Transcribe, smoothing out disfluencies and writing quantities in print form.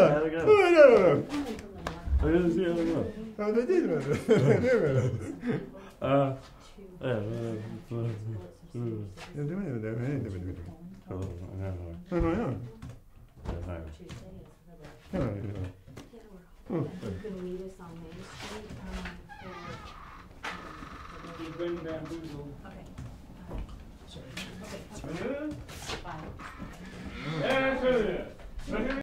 how to go. I gotta see how to go. You can meet us on Main Street You've been bamboozled. Okay. Sorry. Okay. Bye. Yeah, that's what it is.